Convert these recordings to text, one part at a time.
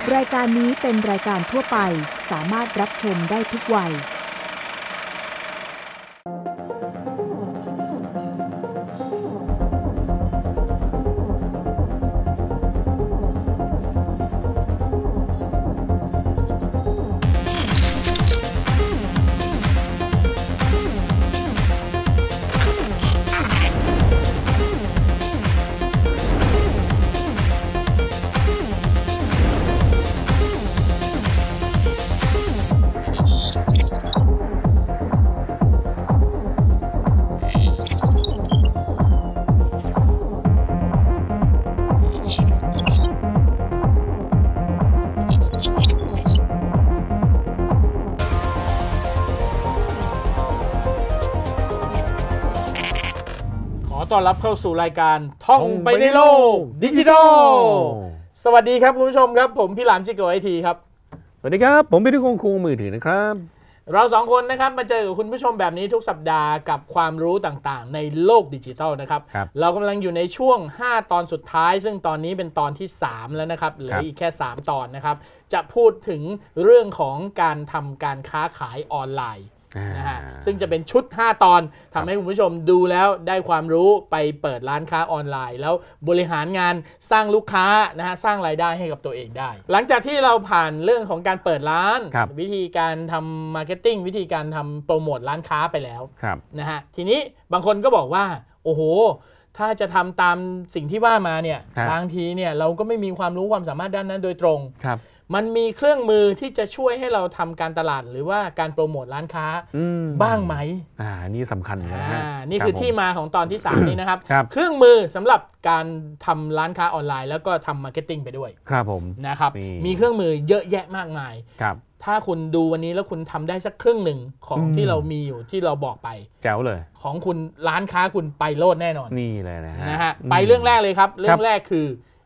รายการนี้เป็นรายการทั่วไปสามารถรับชมได้ทุกวัยต้อนรับเข้าสู่รายการท่องไปในโลกดิจิทัลสวัสดีครับคุณผู้ชมครับผมพี่หลามจิโกไอทีครับสวัสดีครับผมพี่ทุกคนครูมือถือนะครับเราสองคนนะครับมาเจอกับคุณผู้ชมแบบนี้ทุกสัปดาห์กับความรู้ต่างๆในโลกดิจิทัลนะครับเรากำลังอยู่ในช่วง5ตอนสุดท้ายซึ่งตอนนี้เป็นตอนที่3แล้วนะครับเหลืออีกแค่3ตอนนะครับจะพูดถึงเรื่องของการทำการค้าขายออนไลน์นะฮะซึ่งจะเป็นชุด5ตอนทำให้คุณผู้ชมดูแล้วได้ความรู้ไปเปิดร้านค้าออนไลน์แล้วบริหารงานสร้างลูกค้านะฮะสร้างรายได้ให้กับตัวเองได้หลังจากที่เราผ่านเรื่องของการเปิดร้านวิธีการทำมาร์เก็ตติ้งวิธีการทำโปรโมทร้านค้าไปแล้วนะฮะทีนี้บางคนก็บอกว่าโอ้โหถ้าจะทำตามสิ่งที่ว่ามาเนี่ยบางทีเนี่ยเราก็ไม่มีความรู้ความสามารถด้านนั้นโดยตรงมันมีเครื่องมือที่จะช่วยให้เราทำการตลาดหรือว่าการโปรโมทร้านค้าบ้างไหมนี่สำคัญนะฮะนี่คือที่มาของตอนที่3นี้นะครับเครื่องมือสำหรับการทำร้านค้าออนไลน์แล้วก็ทำมาร์เก็ตติ้งไปด้วยครับผมนะครับมีเครื่องมือเยอะแยะมากมายถ้าคุณดูวันนี้แล้วคุณทำได้สักครึ่งหนึ่งของที่เรามีอยู่ที่เราบอกไปแจ๋วเลยของคุณร้านค้าคุณไปโลดแน่นอนนี่เลยนะฮะไปเรื่องแรกเลยครับเรื่องแรกคือ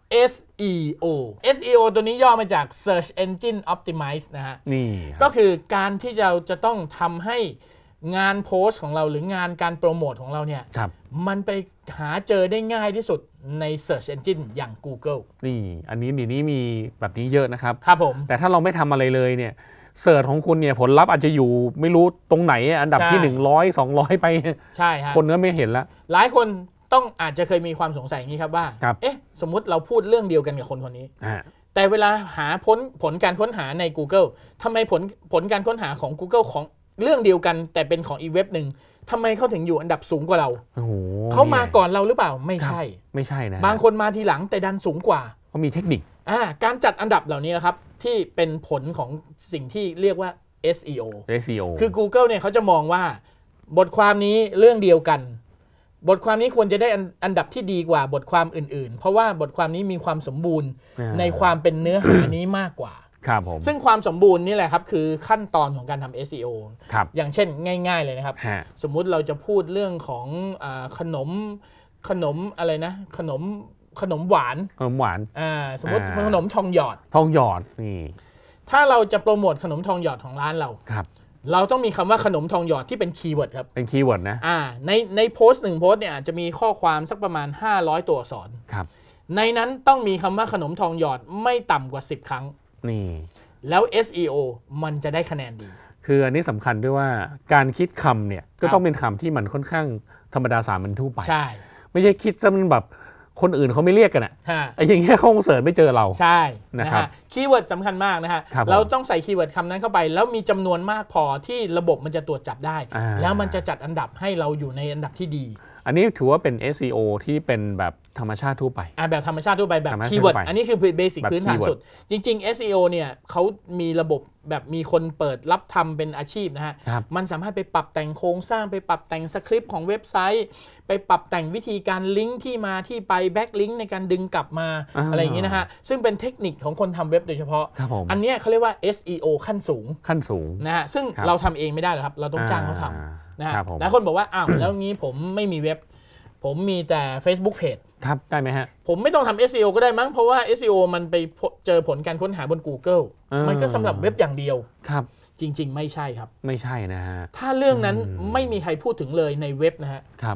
SEO SEO ตัวนี้ย่อมาจาก Search Engine Optimize นะฮะก็คือการที่เราจะต้องทำให้งานโพสต์ของเราหรืองานการโปรโมทของเราเนี่ยมันไปหาเจอได้ง่ายที่สุดใน Search Engine อย่าง Google อันนี้นี่มีแบบนี้เยอะนะครับครับผมแต่ถ้าเราไม่ทำอะไรเลยเนี่ยเสิร์ชของคุณเนี่ยผลลัพธ์อาจจะอยู่ไม่รู้ตรงไหนอันดับที่100 200ไปใช่ฮะคนก็ไม่เห็นละหลายคนต้องอาจจะเคยมีความสงสัยอย่างนี้ครับว่าเอ๊ะสมมุติเราพูดเรื่องเดียวกันกับคนคนนี้แต่เวลาหาผลการค้นหาใน Google ทำไมผลการค้นหาของ Google ของเรื่องเดียวกันแต่เป็นของอีกเว็บหนึ่งทำไมเขาถึงอยู่อันดับสูงกว่าเราเขามาก่อนเราหรือเปล่าไม่ใช่นะบางคนมาทีหลังแต่ดันสูงกว่าเขามีเทคนิคการจัดอันดับเหล่านี้นะครับที่เป็นผลของสิ่งที่เรียกว่า SEO คือ Google เนี่ยเขาจะมองว่าบทความนี้เรื่องเดียวกันบทความนี้ควรจะได้อันดับที่ดีกว่าบทความอื่นๆเพราะว่าบทความนี้มีความสมบูรณ์ในความเป็นเนื้อหานี้มากกว่าซึ่งความสมบูรณ์นี่แหละครับคือขั้นตอนของการทำ SEO อย่างเช่นง่ายๆเลยนะครับสมมุติเราจะพูดเรื่องของขนมอะไรนะขนมหวานสมมติขนมทองหยอดนี่ถ้าเราจะโปรโมทขนมทองหยอดของร้านเราต้องมีคำว่าขนมทองหยอดที่เป็นคีย์เวิร์ดครับเป็นคีย์เวิร์ดนะในโพสต์1โพสต์เนี่ยจะมีข้อความสักประมาณ500ตัวอักษรในนั้นต้องมีคำว่าขนมทองหยอดไม่ต่ำกว่า10ครั้งนี่แล้ว SEO มันจะได้คะแนนดีคืออันนี้สำคัญด้วยว่าการคิดคำเนี่ยก็ต้องเป็นคำที่มันค่อนข้างธรรมดาสามัญทั่วไปใช่ไม่ใช่คิดซะมันแบบคนอื่นเขาไม่เรียกกันไอ้อย่างเงี้ยเขาคงเสิร์ชไม่เจอเราใช่นะครับคีย์เวิร์ดสำคัญมากนะฮะเราต้องใส่คีย์เวิร์ดคำนั้นเข้าไปแล้วมีจำนวนมากพอที่ระบบมันจะตรวจจับได้แล้วมันจะจัดอันดับให้เราอยู่ในอันดับที่ดีอันนี้ถือว่าเป็น SEO ที่เป็นแบบธรรมชาติทั่วไปแบบธรรมชาติทั่วไปแบบคีย์เวิร์ดอันนี้คือเบสิกพื้นฐานสุดจริงๆ SEO เนี่ยเขามีระบบแบบมีคนเปิดรับทำเป็นอาชีพนะฮะมันสามารถไปปรับแต่งโครงสร้างไปปรับแต่งสคริปต์ของเว็บไซต์ไปปรับแต่งวิธีการลิงก์ที่มาที่ไปแบ็กลิงก์ในการดึงกลับมาอะไรอย่างนี้นะฮะซึ่งเป็นเทคนิคของคนทำเว็บโดยเฉพาะอันนี้เขาเรียกว่า SEO ขั้นสูงนะฮะซึ่งเราทำเองไม่ได้หรอกครับเราต้องจ้างเขาทำนะฮะแล้วคนบอกว่าอ้าวแล้วงี้ผมไม่มีเว็บผมมีแต่ Facebook Page ครับได้ไหมฮะผมไม่ต้องทำ SEO ก็ได้มั้งเพราะว่า SEO มันไปเจอผลการค้นหาบน Google มันก็สำหรับเว็บอย่างเดียวครับจริงๆไม่ใช่ครับไม่ใช่นะฮะถ้าเรื่องนั้นไม่มีใครพูดถึงเลยในเว็บนะฮะครับ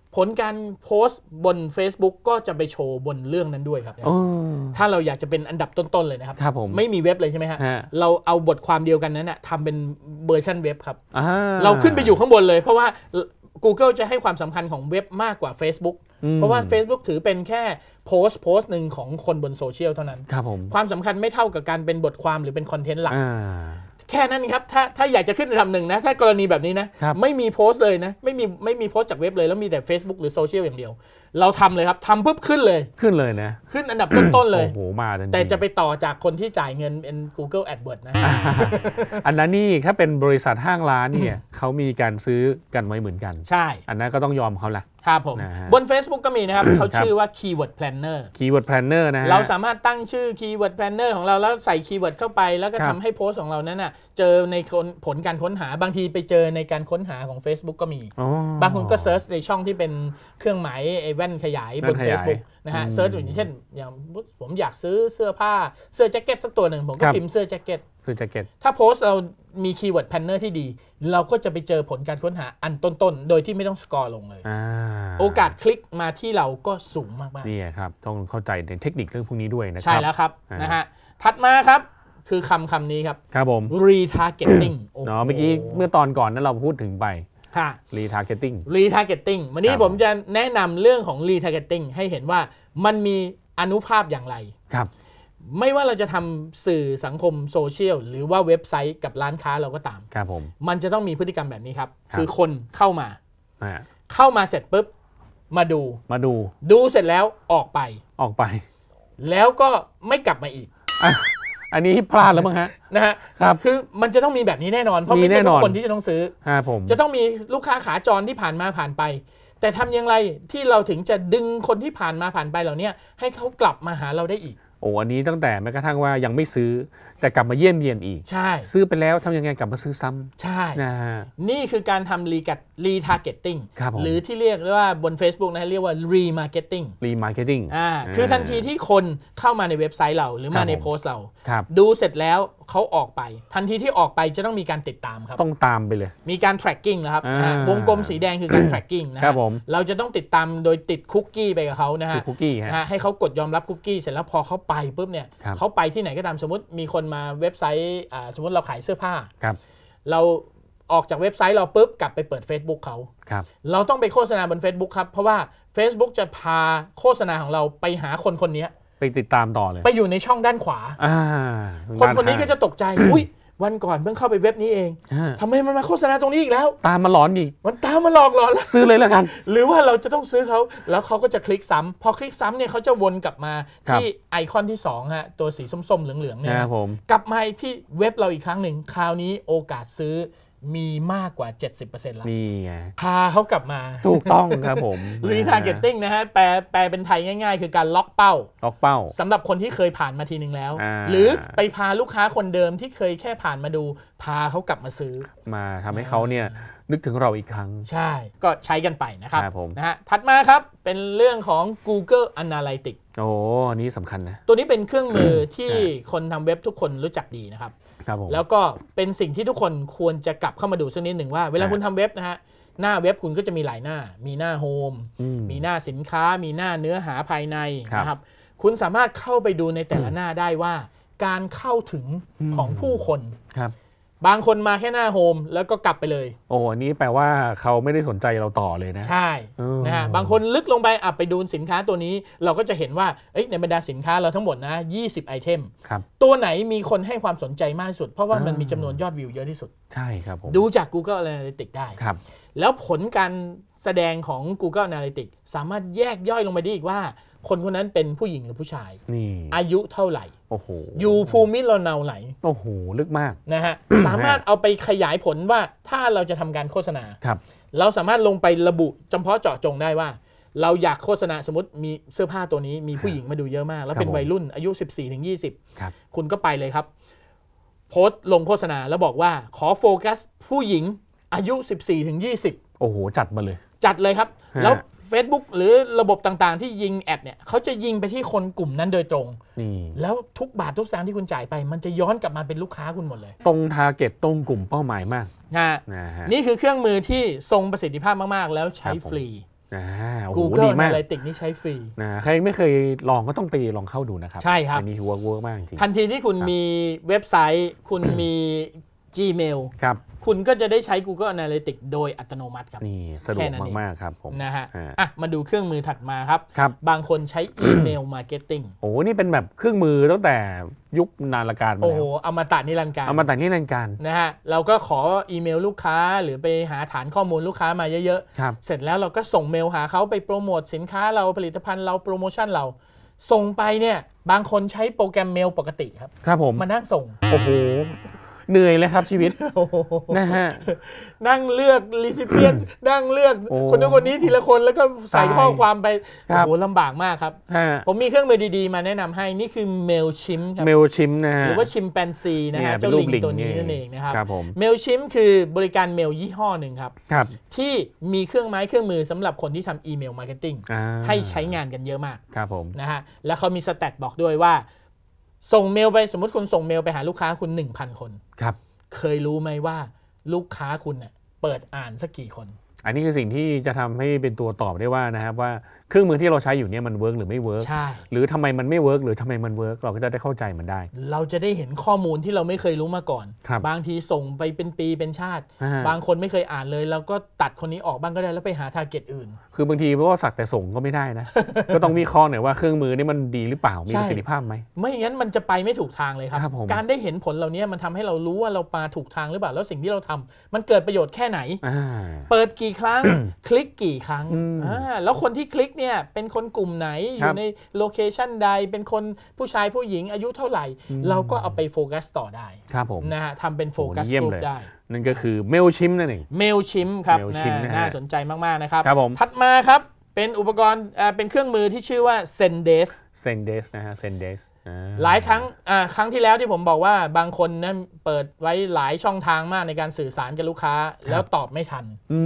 ผลการโพสต์บน Facebook ก็จะไปโชว์บนเรื่องนั้นด้วยครับถ้าเราอยากจะเป็นอันดับต้นๆเลยนะครับไม่มีเว็บเลยใช่ไหมฮะเราเอาบทความเดียวกันนั้นนะทำเป็นเวอร์ชันเว็บครับเราขึ้นไปอยู่ข้างบนเลยเพราะว่า Google จะให้ความสำคัญของเว็บมากกว่า Facebook เพราะว่า Facebook ถือเป็นแค่โพสต์หนึ่งของคนบนโซเชียลเท่านั้นความสำคัญไม่เท่ากับการเป็นบทความหรือเป็นคอนเทนต์หลักแค่นั้นครับถ้าอยากจะขึ้นอันดับหนึ่งนะถ้ากรณีแบบนี้นะไม่มีโพสต์เลยนะไม่มีโพสต์จากเว็บเลยแล้วมีแต่ Facebook หรือโซเชียลอย่างเดียวเราทำเลยครับทำปุ๊บขึ้นเลยนะขึ้นอันดับต้นๆเลยโอ้โหมาแต่จะไปต่อจากคนที่จ่ายเงินเป็น Google AdWords นะอันนั้นนี่ถ้าเป็นบริษัทห้างร้านเนี่ยเขามีการซื้อกันไว้เหมือนกันใช่อันนั้นก็ต้องยอมเขาละครับผมบน Facebook ก็มีนะครับเขาชื่อว่า Keyword Planner นะฮะเราสามารถตั้งชื่อ Keyword Planner ของเราแล้วใส่คีย์เวิร์ดเข้าไปแล้วก็ทำให้โพสต์ของเรานั้นน่ะเจอในผลการค้นหาบางทีไปเจอในการค้นหาของ Facebook ก็มีบางคนก็เซิร์ชในช่องที่เป็นเครื่องหมายแว่นขยายบน Facebook นะฮะเซิร์ชอย่างเช่นอย่างผมอยากซื้อเสื้อผ้าเสื้อแจ็คเก็ตสักตัวหนึ่งผมก็พิมพ์เสื้อแจ็คเก็ตถ้าโพสต์เรามีคีย์เวิร์ดแพลนเนอร์ที่ดีเราก็จะไปเจอผลการค้นหาอันต้นๆโดยที่ไม่ต้องสกอร์ลงเลยโอกาสคลิกมาที่เราก็สูงมากๆนี่ครับต้องเข้าใจในเทคนิคเรื่องพวกนี้ด้วยนะครับใช่แล้วครับนะฮะถัดมาครับคือคำนี้ครับผม retargeting เมื่อกี้เมื่อตอนก่อนนั้นเราพูดถึงไปretargeting วันนี้ผมจะแนะนำเรื่องของ retargeting ให้เห็นว่ามันมีอานุภาพอย่างไรครับไม่ว่าเราจะทำสื่อสังคมโซเชียลหรือว่าเว็บไซต์กับร้านค้าเราก็ตามครับผมมันจะต้องมีพฤติกรรมแบบนี้ครับคือคนเข้ามาเสร็จปุ๊บมาดูเสร็จแล้วออกไปแล้วก็ไม่กลับมาอีกอันนี้พลาดแล้วมั้งฮะนะฮะครับคือมันจะต้องมีแบบนี้แน่นอนเพราะไม่ใช่ทุกคนที่จะต้องซื้อจะต้องมีลูกค้าขาจรที่ผ่านไปแต่ทำอย่างไรที่เราถึงจะดึงคนที่ผ่านไปเหล่านี้ให้เขากลับมาหาเราได้อีกอันนี้ตั้งแต่แม้กระทั่งว่ายังไม่ซื้อแต่กลับมาเยี่ยมเยียนอีกใช่ซื้อไปแล้วทำยังไงกลับมาซื้อซ้ำใช่นี่คือการทำretargeting หรือที่เรียกว่าบน Facebook นะเรียกว่า remarketing คือทันทีที่คนเข้ามาในเว็บไซต์เราหรือมาในโพสต์เราดูเสร็จแล้วเขาออกไปทันทีที่ออกไปจะต้องมีการติดตามครับต้องตามไปเลยมีการ tracking นะครับวงกลมสีแดงคือการ tracking นะครับเราจะต้องติดตามโดยติดคุกกี้ไปกับเขานะฮะให้เขากดยอมรับคุกกี้เสร็จแล้วพอเขาไปปุ๊บเนี่ยเขาไปที่ไหนก็ตามสมมติมีคนมาเว็บไซต์สมมติเราขายเสื้อผ้าเราออกจากเว็บไซต์เราปุ๊บกลับไปเปิด Facebook เขาเราต้องไปโฆษณาบน Facebook ครับเพราะว่า Facebook จะพาโฆษณาของเราไปหาคนนี้ไปติดตามต่อเลยไปอยู่ในช่องด้านขวาคนนี้ก็จะตกใจอุ๊ยวันก่อนเพิ่งเข้าไปเว็บนี้เองทำไมมันมาโฆษณาตรงนี้อีกแล้วตามมาหลอนอีกมันตามมาหลอกหลอนแล้วซื้อเลยแล้วกันหรือว่าเราจะต้องซื้อเขาแล้วเขาก็จะคลิกซ้ำพอคลิกซ้ำเนี่ยเขาจะวนกลับมาที่ไอคอนที่2ฮะตัวสีส้มๆเหลืองๆเนี่ยกลับมาที่เว็บเราอีกครั้งหนึ่งคราวนี้โอกาสซื้อมีมากกว่า 70% แล้วนี่ไงพาเขากลับมาถูกต้องครับผม retargeting นะฮะแปลเป็นไทยง่ายๆคือการล็อกเป้าสำหรับคนที่เคยผ่านมาทีนึงแล้วหรือไปพาลูกค้าคนเดิมที่เคยแค่ผ่านมาดูพาเขากลับมาซื้อมาทำให้เขาเนี่ยนึกถึงเราอีกครั้งใช่ก็ใช้กันไปนะครับนะฮะถัดมาครับเป็นเรื่องของ Google Analytics อันนี้สำคัญนะตัวนี้เป็นเครื่องมือที่คนทำเว็บทุกคนรู้จักดีนะครับแล้วก็เป็นสิ่งที่ทุกคนควรจะกลับเข้ามาดูสักนิดหนึ่งว่าเวลาคุณทำเว็บนะฮะหน้าเว็บคุณก็จะมีหลายหน้ามีหน้าโฮมมีหน้าสินค้ามีหน้าเนื้อหาภายในนะครับคุณสามารถเข้าไปดูในแต่ละหน้าได้ว่าการเข้าถึงของผู้คนบางคนมาแค่หน้าโฮมแล้วก็กลับไปเลยอันนี้แปลว่าเขาไม่ได้สนใจเราต่อเลยนะใช่นะฮะบางคนลึกลงไปไปดูสินค้าตัวนี้เราก็จะเห็นว่าในบรรดาสินค้าเราทั้งหมดนะ20ไอเทมตัวไหนมีคนให้ความสนใจมากที่สุดเพราะว่ามันมีจำนวนยอดวิวเยอะที่สุดใช่ครับผมดูจาก Google Analytics ได้แล้วผลการแสดงของ Google Analytics สามารถแยกย่อยลงไปได้อีกว่าคนคนนั้นเป็นผู้หญิงหรือผู้ชายอายุเท่าไหร่อยู่ภูมิลำเนาไหนลึกมากนะฮะสามารถเอาไปขยายผลว่าถ้าเราจะทำการโฆษณาเราสามารถลงไประบุเฉพาะเจาะจงได้ว่าเราอยากโฆษณาสมมติมีเสื้อผ้าตัวนี้มีผู้หญิงมาดูเยอะมากแล้วเป็นวัยรุ่นอายุ 14-20 คุณก็ไปเลยครับโพสต์ลงโฆษณาแล้วบอกว่าขอโฟกัสผู้หญิงอายุ 14-20 จัดมาเลยจัดเลยครับแล้ว Facebook หรือระบบต่างๆที่ยิงแอดเนี่ยเขาจะยิงไปที่คนกลุ่มนั้นโดยตรงแล้วทุกบาททุกสตางค์ที่คุณจ่ายไปมันจะย้อนกลับมาเป็นลูกค้าคุณหมดเลยตรงทาร์เก็ตตรงกลุ่มเป้าหมายมากนี่คือเครื่องมือที่ทรงประสิทธิภาพมากๆแล้วใช้ฟรีโอ้โห Google ดีมาก Analytics นี่ใช้ฟรีใครไม่เคยลองก็ต้องไปลองเข้าดูนะครับใช่ครับอันนี้ถือว่าเวิร์กมากจริงทันทีที่คุณมีเว็บไซต์คุณมี Gmail ครับคุณก็จะได้ใช้ Google Analytics โดยอัตโนมัติครับนี่สะดวกมากๆครับผมนะฮะมาดูเครื่องมือถัดมาครับบางคนใช้อีเมลมาร์เก็ตติ้งโอ้นี่เป็นแบบเครื่องมือตั้งแต่ยุคนานการมาแล้วโอ้โหอมตะนิรันดร์การนะฮะเราก็ขออีเมลลูกค้าหรือไปหาฐานข้อมูลลูกค้ามาเยอะๆเสร็จแล้วเราก็ส่งเมลหาเขาไปโปรโมทสินค้าเราผลิตภัณฑ์เราโปรโมชั่นเราส่งไปเนี่ยบางคนใช้โปรแกรมเมลปกติครับผมมานั่งส่งโอ้โหเหนื่อยเลยครับชีวิตนะฮะนั่งเลือกรีซิเปียนนั่งเลือกคนนู้นคนนี้ทีละคนแล้วก็ใส่ข้อความไปโอ้โหลำบากมากครับผมมีเครื่องมือดีๆมาแนะนำให้นี่คือ Mailchimp ครับ Mailchimp นะฮะหรือว่า Chimpanzee นะฮะเจ้าลิงตัวนี้นั่นเองนะครับ Mailchimp คือบริการเมลยี่ห้อหนึ่งครับที่มีเครื่องไม้เครื่องมือสำหรับคนที่ทำอีเมลมาร์เก็ตติ้งให้ใช้งานกันเยอะมากนะฮะแล้วเขามีสแตทบอกด้วยว่าส่งเมลไปสมมติคุณส่งเมลไปหาลูกค้าคุณ 1,000 คนครับเคยรู้ไหมว่าลูกค้าคุณเนี่ยเปิดอ่านสักกี่คนอันนี้คือสิ่งที่จะทำให้เป็นตัวตอบได้ว่านะครับว่าเครื่องมือที่เราใช้อยู่เนี่ยมันเวิร์กหรือไม่เวิร์กหรือทำไมมันไม่เวิร์กหรือทำไมมันเวิร์กเราก็จะได้เข้าใจมันได้เราจะได้เห็นข้อมูลที่เราไม่เคยรู้มาก่อนบางทีส่งไปเป็นปีเป็นชาติบางคนไม่เคยอ่านเลยเราก็ตัดคนนี้ออกบ้างก็ได้แล้วไปหาทาร์เก็ตอื่นคือบางทีเพราะว่าสักแต่ส่งก็ไม่ได้นะ ก็ต้องวิเคราะห์หน่อยว่าเครื่องมือนี่มันดีหรือเปล่ามีประสิทธิภาพไหมไม่งั้นมันจะไปไม่ถูกทางเลยครับการได้เห็นผลเหล่านี้มันทำให้เรารู้ว่าเรามาถูกทางหรือเปล่าแล้วสิ่งที่เราทำมันเกิดประโยชน์แค่ไหนเปิดกี่ครั้ง คลิกกี่ครั้งแล้วคนที่คลิกเนี่ยเป็นคนกลุ่มไหนอยู่ในโลเคชันใดเป็นคนผู้ชายผู้หญิงอายุเท่าไหร่เราก็เอาไปโฟกัสต่อได้นะฮะทำเป็นโฟกัสกลุ่มได้นั่นก็คือ Mailchimp นั่นเอง Mailchimp ครับน่าสนใจมากๆนะครับถัดมาครับเป็นอุปกรณ์เป็นเครื่องมือที่ชื่อว่า Zendesk นะฮะ Zendesk หลายครั้งที่แล้วที่ผมบอกว่าบางคนนะเปิดไว้หลายช่องทางมากในการสื่อสารกับลูกค้าแล้วตอบไม่ทัน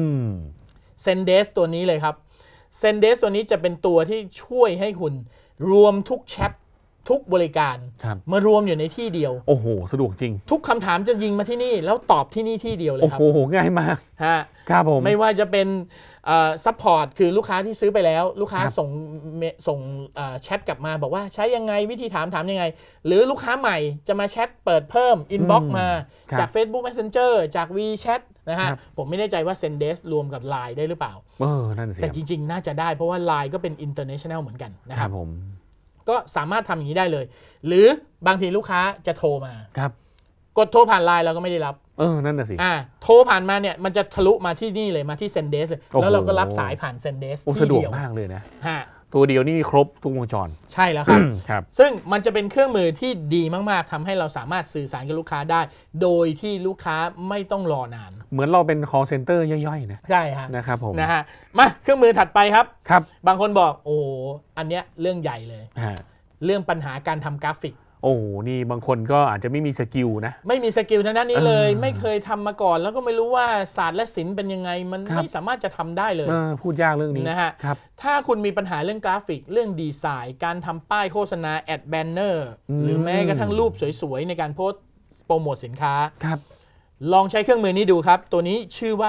Zendesk ตัวนี้เลยครับZendesk ตัวนี้จะเป็นตัวที่ช่วยให้คุณรวมทุกแชททุกบริการมารวมอยู่ในที่เดียวโอ้โหสะดวกจริงทุกคำถามจะยิงมาที่นี่แล้วตอบที่นี่ที่เดียวเลยครับโอ้โหง่ายมากครับผมไม่ว่าจะเป็นซัพพอร์ตคือลูกค้าที่ซื้อไปแล้วลูกค้าส่งแชทกลับมาบอกว่าใช้ยังไงวิธีถามยังไงหรือลูกค้าใหม่จะมาแชทเปิดเพิ่มอินบ็อกซ์มาจาก Facebook Messenger จาก WeChat นะฮะผมไม่แน่ใจว่า Zendesk รวมกับ LINE ได้หรือเปล่านั่นสิแต่จริงๆน่าจะได้เพราะว่า LINE ก็เป็น international เหมือนกันนะครับผมก็สามารถทำอย่างนี้ได้เลยหรือบางทีลูกค้าจะโทรมากดโทรผ่าน LINE เราก็ไม่ได้รับนั่นน่ะสิโทรผ่านมาเนี่ยมันจะทะลุมาที่นี่เลยมาที่ Zendesk เลยแล้วเราก็รับสายผ่าน Zendesk ที่เดียวสะดวกมากเลยนะตัวเดียวนี่ครบทุกวงจรใช่แล้วครับซึ่งมันจะเป็นเครื่องมือที่ดีมากๆทำให้เราสามารถสื่อสารกับลูกค้าได้โดยที่ลูกค้าไม่ต้องรอนานเหมือนเราเป็น call center ย่อยๆนะใช่ฮะนะครับผมนะฮะมาเครื่องมือถัดไปครับบางคนบอกโอ้อันเนี้ยเรื่องใหญ่เลยเรื่องปัญหาการทำกราฟิกโอ้นี่บางคนก็อาจจะไม่มีสกิลนะไม่มีสกิลทางด้านนี้เลยไม่เคยทำมาก่อนแล้วก็ไม่รู้ว่าศาสตร์และศิลป์เป็นยังไงมันไม่สามารถจะทำได้เลยพูดยากเรื่องนี้นะฮะถ้าคุณมีปัญหาเรื่องกราฟิกเรื่องดีไซน์การทำป้ายโฆษณาแอดแบนเนอร์หรือแม้กระทั่งรูปสวยๆในการโพสต์โปรโมทสินค้าลองใช้เครื่องมือนี้ดูครับตัวนี้ชื่อว่า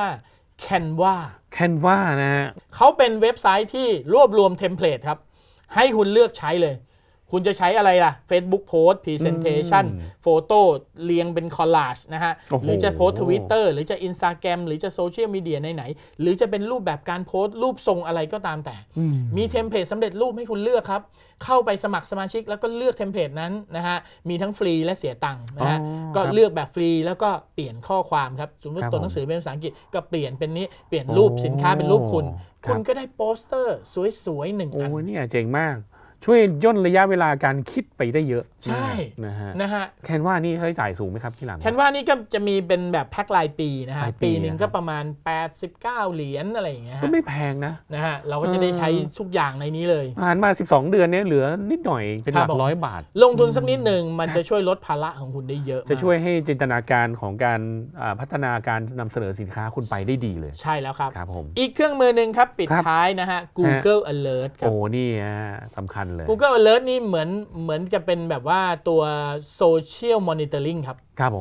Canva นะฮะเขาเป็นเว็บไซต์ที่รวบรวมเทมเพลตครับให้คุณเลือกใช้เลยคุณจะใช้อะไรล่ะ Facebook Post Presentation โฟโต้เรียงเป็นคอลลาจนะฮะหรือจะโพสต์ Twitter หรือจะ Instagram หรือจะโซเชียลมีเดียไหนหรือจะเป็นรูปแบบการโพสต์รูปทรงอะไรก็ตามแต่มีเทมเพลตสำเร็จรูปให้คุณเลือกครับเข้าไปสมัครสมาชิกแล้วก็เลือกเทมเพลตนั้นนะฮะมีทั้งฟรีและเสียตังค์นะฮะก็เลือกแบบฟรีแล้วก็เปลี่ยนข้อความครับสมมติตัวหนังสือเป็นภาษาอังกฤษก็เปลี่ยนเป็นนี้เปลี่ยนรูปสินค้าเป็นรูปคุณก็ได้โปสเตอร์สวยๆ1 อันโอ้นี่เจ๋งมากช่วยย่นระยะเวลาการคิดไปได้เยอะใช่นะฮะแคนวานี่ค่าใช้จ่ายสูงไหมครับที่หลังแคนวานี่ก็จะมีเป็นแบบแพ็ครายปีนะฮะปีหนึ่งก็ประมาณ89 เหรียญอะไรอย่างเงี้ยก็ไม่แพงนะฮะเราก็จะได้ใช้ทุกอย่างในนี้เลยผ่านมา12 เดือนนี้เหลือนิดหน่อยเป็นหลัก100 บาทลงทุนสักนิดหนึ่งมันจะช่วยลดภาระของคุณได้เยอะจะช่วยให้จินตนาการของการพัฒนาการนำเสนอสินค้าคุณไปได้ดีเลยใช่แล้วครับครับผมอีกเครื่องมือหนึ่งครับปิดท้ายนะฮะ Google Alert ครับโอ้นี่สำคัญเลย Google Alert นี่เหมือนจะเป็นแบบว่าตัว Social Monitoring ครับครับผมพ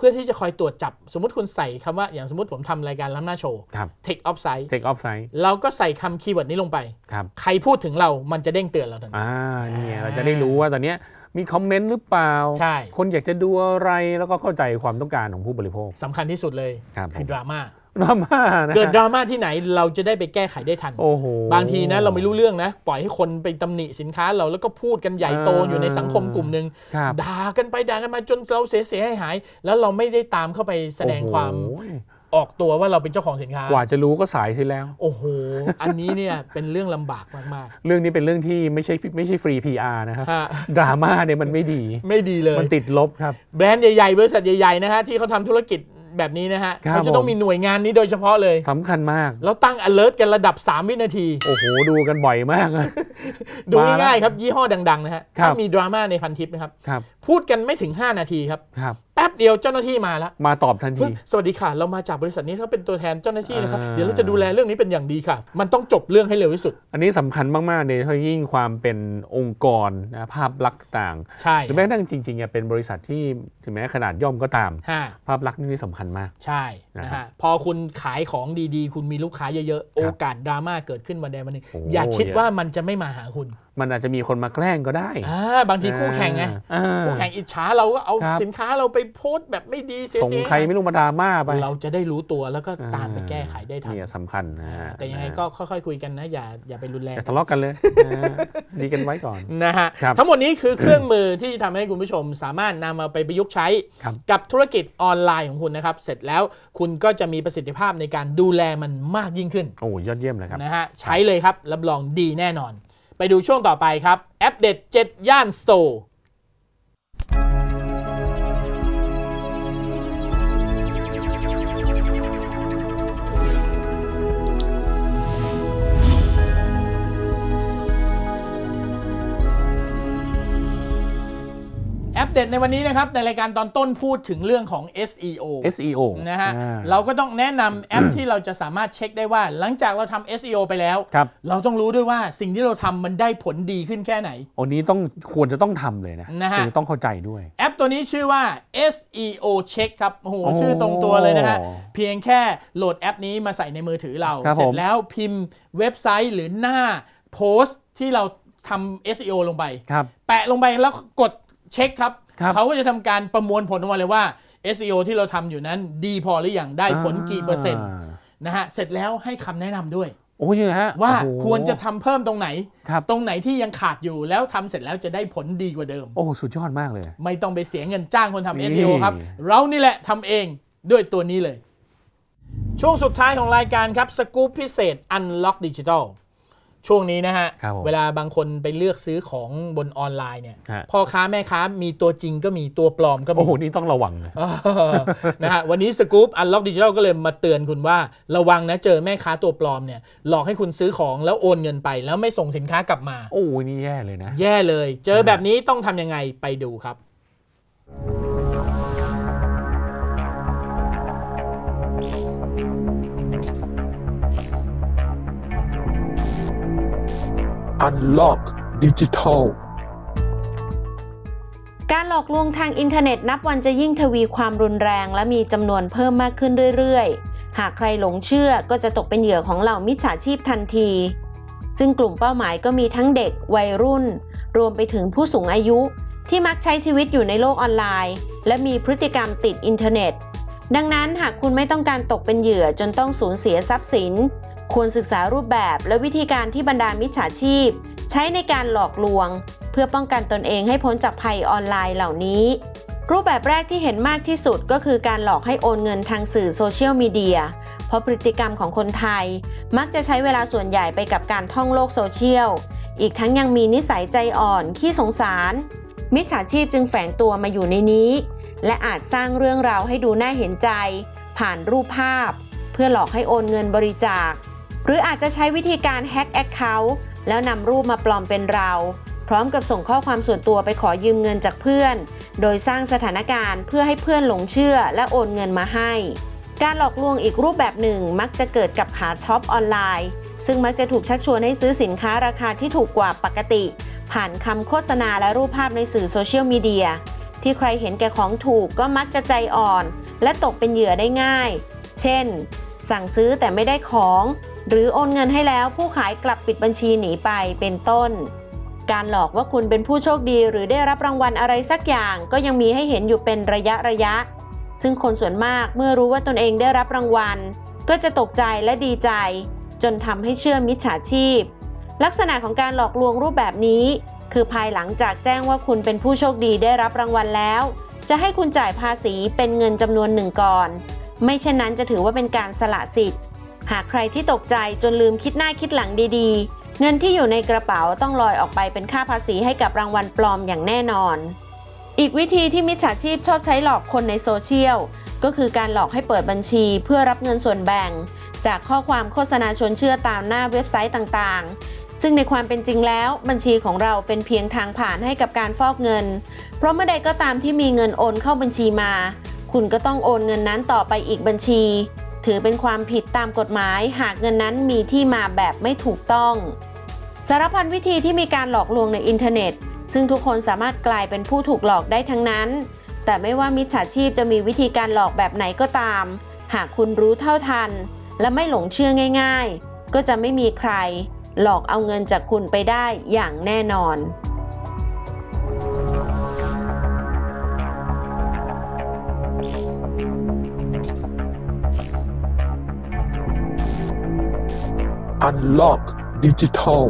พื่อที่จะคอยตรวจจับสมมติคุณใส่คำว่าอย่างสมมติผมทำรายการล้ำหน้าโชว์ Take Off Site เราก็ใส่คำคีย์เวิร์ดนี้ลงไปใครพูดถึงเรามันจะเด้งเตือนเราทันทีเนี่ยเราจะได้รู้ว่าตอนนี้มีคอมเมนต์หรือเปล่าใช่คนอยากจะดูอะไรแล้วก็เข้าใจความต้องการของผู้บริโภคสำคัญที่สุดเลยคือดราม่านะเกิดดราม่าที่ไหนเราจะได้ไปแก้ไขได้ทันบางทีนะเราไม่รู้เรื่องนะปล่อยให้คนไปตำหนิสินค้าเราแล้วก็พูดกันใหญ่โตอยู่ในสังคมกลุ่มหนึ่งด่ากันไปด่ากันมาจนเราเสียหายแล้วเราไม่ได้ตามเข้าไปแสดงความออกตัวว่าเราเป็นเจ้าของสินค้ากว่าจะรู้ก็สายสิแล้วโอ้โหอันนี้เนี่ยเป็นเรื่องลำบากมากๆเรื่องนี้เป็นเรื่องที่ไม่ใช่ฟรี PR นะครับดราม่าเนี่ยมันไม่ดีเลยมันติดลบครับแบรนด์ใหญ่ๆบริษัทใหญ่ๆนะฮะที่เขาทำธุรกิจแบบนี้นะฮะเขาจะต้องมีหน่วยงานนี้โดยเฉพาะเลยสำคัญมากแล้วตั้ง alert กันระดับ3วินาทีโอ้โหดูกันบ่อยมากดูง่ายๆครับยี่ห้อดังๆนะฮะถ้ามีดราม่าในพันทิปนะครับพูดกันไม่ถึง5นาทีครับแป๊บเดียวเจ้าหน้าที่มาแล้วมาตอบทันทีสวัสดีค่ะเรามาจากบริษัทนี้เขาเป็นตัวแทนเจ้าหน้าที่นะครับเดี๋ยวเราจะดูแลเรื่องนี้เป็นอย่างดีค่ะมันต้องจบเรื่องให้เร็วที่สุดอันนี้สำคัญมากๆเลยเพราะยิ่งความเป็นองค์กรนะภาพลักษณ์ต่างใช่หรือแม้กระทั่งจริงๆเป็นบริษัทที่ถึงแม้ขนาดย่อมก็ตามภาพลักษณ์นี่สำคัญมากใช่นะฮะพอคุณขายของดีๆคุณมีลูกค้าเยอะๆโอกาสดราม่าเกิดขึ้นวันใดวันหนึ่งอย่าคิดว่ามันจะไม่มาหาคุณมันอาจจะมีคนมาแกล้งก็ได้บางทีคู่แข่งไงคู่แข่งอิจฉาเราก็เอาสินค้าเราไปโพสต์แบบไม่ดีเสียส่งใครไม่รู้มาดราม่าไปเราจะได้รู้ตัวแล้วก็ตามไปแก้ไขได้ทันนี่สำคัญแต่ยังไงก็ค่อยๆคุยกันนะอย่าไปรุนแรงทะเลาะกันเลยดีกันไว้ก่อนนะฮะทั้งหมดนี้คือเครื่องมือที่ทำให้คุณผู้ชมสามารถนำมาไปประยุกต์ใช้กับธุรกิจออนไลน์ของคุณนะครับเสร็จแล้วคุณก็จะมีประสิทธิภาพในการดูแลมันมากยิ่งขึ้นโอ้ยอดเยี่ยมเลยครับนะฮะใช้เลยครับรับรองดีแน่นอนไปดูช่วงต่อไปครับแอปเด็ด7ย่านสโตร์แอปเด็ดในวันนี้นะครับในรายการตอนต้นพูดถึงเรื่องของ SEO นะฮะเราก็ต้องแนะนำแอปที่เราจะสามารถเช็คได้ว่าหลังจากเราทำ SEO ไปแล้วเราต้องรู้ด้วยว่าสิ่งที่เราทำมันได้ผลดีขึ้นแค่ไหนอันนี้ควรจะต้องทำเลยนะคือต้องเข้าใจด้วยแอปตัวนี้ชื่อว่า SEO Check ครับโอ้โหชื่อตรงตัวเลยนะฮะเพียงแค่โหลดแอปนี้มาใส่ในมือถือเราเสร็จแล้วพิมพ์เว็บไซต์หรือหน้าโพสต์ที่เราทำ SEO ลงไปแปะลงไปแล้วกดเช็คครับเขาก็จะทำการประมวลผลออกมาเลยว่า SEO ที่เราทำอยู่นั้นดีพอหรือยังได้ผลกี่เปอร์เซ็นต์นะฮะเสร็จแล้วให้คำแนะนำด้วยว่าควรจะทำเพิ่มตรงไหนที่ยังขาดอยู่แล้วทำเสร็จแล้วจะได้ผลดีกว่าเดิมโอ้สุดยอดมากเลยไม่ต้องไปเสียเงินจ้างคนทำ SEO ครับเรานี่แหละทำเองด้วยตัวนี้เลยช่วงสุดท้ายของรายการครับสกู๊ปพิเศษ Unlock Digitalช่วงนี้นะฮะเวลาบางคนไปเลือกซื้อของบนออนไลน์เนี่ยพ่อค้าแม่ค้ามีตัวจริงก็มีตัวปลอมก็มีโอ้โหนี่ต้องระวังนะฮะวันนี้สกู๊ป Unlock Digital ก็เลยมาเตือนคุณว่าระวังนะเจอแม่ค้าตัวปลอมเนี่ยหลอกให้คุณซื้อของแล้วโอนเงินไปแล้วไม่ส่งสินค้ากลับมาโอ้นี่แย่เลยนะแย่เลยเจอแบบนี้ต้องทำยังไงไปดูครับ Unlock Digital การหลอกลวงทางอินเทอร์เน็ตนับวันจะยิ่งทวีความรุนแรงและมีจำนวนเพิ่มมากขึ้นเรื่อยๆหากใครหลงเชื่อก็จะตกเป็นเหยื่อของเหล่ามิจฉาชีพทันทีซึ่งกลุ่มเป้าหมายก็มีทั้งเด็กวัยรุ่นรวมไปถึงผู้สูงอายุที่มักใช้ชีวิตอยู่ในโลกออนไลน์และมีพฤติกรรมติดอินเทอร์เน็ตดังนั้นหากคุณไม่ต้องการตกเป็นเหยื่อจนต้องสูญเสียทรัพย์สินควรศึกษารูปแบบและวิธีการที่บรรดามิจฉาชีพใช้ในการหลอกลวงเพื่อป้องกันตนเองให้พ้นจากภัยออนไลน์เหล่านี้รูปแบบแรกที่เห็นมากที่สุดก็คือการหลอกให้โอนเงินทางสื่อโซเชียลมีเดียเพราะพฤติกรรมของคนไทยมักจะใช้เวลาส่วนใหญ่ไปกับการท่องโลกโซเชียลอีกทั้งยังมีนิสัยใจอ่อนขี้สงสารมิจฉาชีพจึงแฝงตัวมาอยู่ในนี้และอาจสร้างเรื่องราวให้ดูน่าเห็นใจผ่านรูปภาพเพื่อหลอกให้โอนเงินบริจาคหรืออาจจะใช้วิธีการแฮ็กแอคเคาท์แล้วนำรูปมาปลอมเป็นเราพร้อมกับส่งข้อความส่วนตัวไปขอยืมเงินจากเพื่อนโดยสร้างสถานการณ์เพื่อให้เพื่อนหลงเชื่อและโอนเงินมาให้การหลอกลวงอีกรูปแบบหนึ่งมักจะเกิดกับขาช็อปออนไลน์ซึ่งมักจะถูกชักชวนให้ซื้อสินค้าราคาที่ถูกกว่าปกติผ่านคำโฆษณาและรูปภาพในสื่อโซเชียลมีเดียที่ใครเห็นแก่ของถูกก็มักจะใจอ่อนและตกเป็นเหยื่อได้ง่ายเช่นสั่งซื้อแต่ไม่ได้ของหรือโอนเงินให้แล้วผู้ขายกลับปิดบัญชีหนีไปเป็นต้นการหลอกว่าคุณเป็นผู้โชคดีหรือได้รับรางวัลอะไรสักอย่างก็ยังมีให้เห็นอยู่เป็นระยะซึ่งคนส่วนมากเมื่อรู้ว่าตนเองได้รับรางวัลก็จะตกใจและดีใจจนทำให้เชื่อมิจฉาชีพลักษณะของการหลอกลวงรูปแบบนี้คือภายหลังจากแจ้งว่าคุณเป็นผู้โชคดีได้รับรางวัลแล้วจะให้คุณจ่ายภาษีเป็นเงินจำนวนหนึ่งก่อนไม่เช่นนั้นจะถือว่าเป็นการสละสิทธิ์หากใครที่ตกใจจนลืมคิดหน้าคิดหลังดีๆเงินที่อยู่ในกระเป๋าต้องลอยออกไปเป็นค่าภาษีให้กับรางวัลปลอมอย่างแน่นอนอีกวิธีที่มิจฉาชีพชอบใช้หลอกคนในโซเชียลก็คือการหลอกให้เปิดบัญชีเพื่อรับเงินส่วนแบ่งจากข้อความโฆษณาชวนเชื่อตามหน้าเว็บไซต์ต่างๆซึ่งในความเป็นจริงแล้วบัญชีของเราเป็นเพียงทางผ่านให้กับการฟอกเงินเพราะเมื่อใดก็ตามที่มีเงินโอนเข้าบัญชีมาคุณก็ต้องโอนเงินนั้นต่อไปอีกบัญชีถือเป็นความผิดตามกฎหมายหากเงินนั้นมีที่มาแบบไม่ถูกต้องสารพันวิธีที่มีการหลอกลวงในอินเทอร์เน็ตซึ่งทุกคนสามารถกลายเป็นผู้ถูกหลอกได้ทั้งนั้นแต่ไม่ว่ามิจฉาชีพจะมีวิธีการหลอกแบบไหนก็ตามหากคุณรู้เท่าทันและไม่หลงเชื่อง่ายๆก็จะไม่มีใครหลอกเอาเงินจากคุณไปได้อย่างแน่นอน Unlock Digital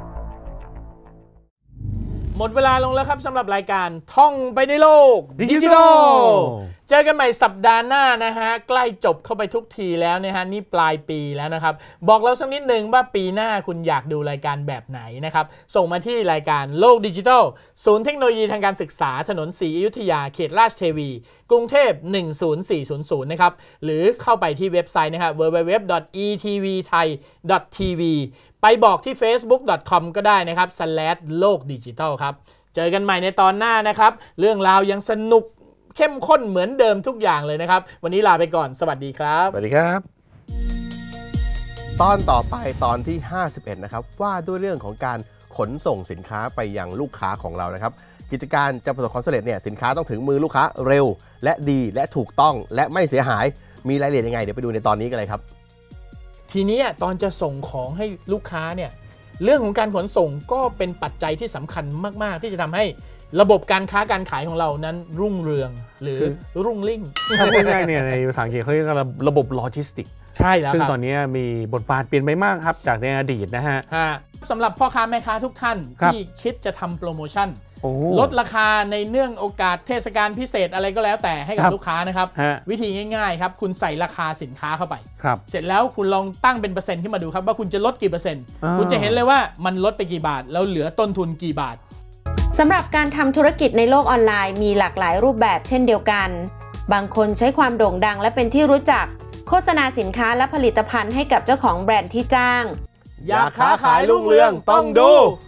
หมดเวลาลงแล้วครับสำหรับรายการท่องไปในโลกดิจิทัลเจอกันใหม่สัปดาห์หน้านะฮะใกล้จบเข้าไปทุกทีแล้วนะฮะนี่ปลายปีแล้วนะครับบอกเราสักนิดหนึ่งว่าปีหน้าคุณอยากดูรายการแบบไหนนะครับส่งมาที่รายการโลกดิจิทัลศูนย์เทคโนโลยีทางการศึกษาถนนศรีอยุธยาเขตราชเทวีกรุงเทพ10400นะครับหรือเข้าไปที่เว็บไซต์นะครับ www.etvthai.tv ไปบอกที่ facebook.com ก็ได้นะครับ/โลกดิจิทัลครับเจอกันใหม่ในตอนหน้านะครับเรื่องราวยังสนุกเข้มข้นเหมือนเดิมทุกอย่างเลยนะครับวันนี้ลาไปก่อนสวัสดีครับสวัสดีครับตอนต่อไปตอนที่51นะครับว่าด้วยเรื่องของการขนส่งสินค้าไปยังลูกค้าของเรานะครับกิจการจะประสบความสำเร็จเนี่ยสินค้าต้องถึงมือลูกค้าเร็วและดีและถูกต้องและไม่เสียหายมีรายละเอียดยังไงเดี๋ยวไปดูในตอนนี้กันเลยครับทีนี้ตอนจะส่งของให้ลูกค้าเนี่ยเรื่องของการขนส่งก็เป็นปัจจัยที่สำคัญมากๆที่จะทำให้ระบบการค้าการขายของเรานั้นรุ่งเรืองหรือรุ่งริ่งถ้าพูดง่ายเนี่ยในภาษาอังกฤษเขาเรียกว่าระบบโลจิสติกใช่แล้วซึ่งตอนนี้มีบทบาทเปลี่ยนไปมากครับจากในอดีตนะฮะสำหรับพ่อค้าแม่ค้าทุกท่านที่คิดจะทำโปรโมชั่นลดราคาในเนื่องโอกาสเทศกาลพิเศษอะไรก็แล้วแต่ให้กับลูกค้านะครับวิธีง่ายๆครับคุณใส่ราคาสินค้าเข้าไปเสร็จแล้วคุณลองตั้งเป็นเปอร์เซ็นต์ขึ้นมาดูครับว่าคุณจะลดกี่เปอร์เซ็นต์คุณจะเห็นเลยว่ามันลดไปกี่บาทแล้วเหลือต้นทุนกี่บาทสำหรับการทำธุรกิจในโลกออนไลน์มีหลากหลายรูปแบบเช่นเดียวกันบางคนใช้ความโด่งดังและเป็นที่รู้จักโฆษณาสินค้าและผลิตภัณฑ์ให้กับเจ้าของแบรนด์ที่จ้างอยากค้าขายรุ่งเรืองต้องดู